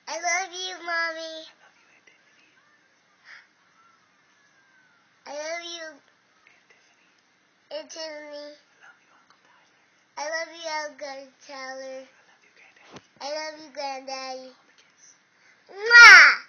I love you, Mommy. I love you, Aunt Tiffany. I love you, Uncle Tyler. I love you, Granddaddy. Mwah!